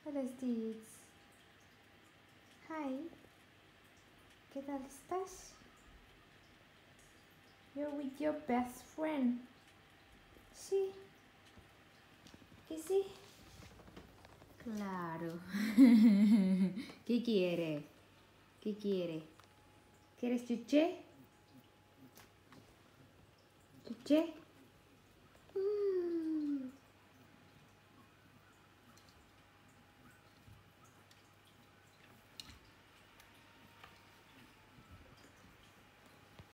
What is this? Hi. ¿Qué tal estás? You're with your best friend. Sí. ¿Que sí? Claro. ¿Qué quiere? ¿Qué quiere? ¿Quieres chuché? ¿Chuché?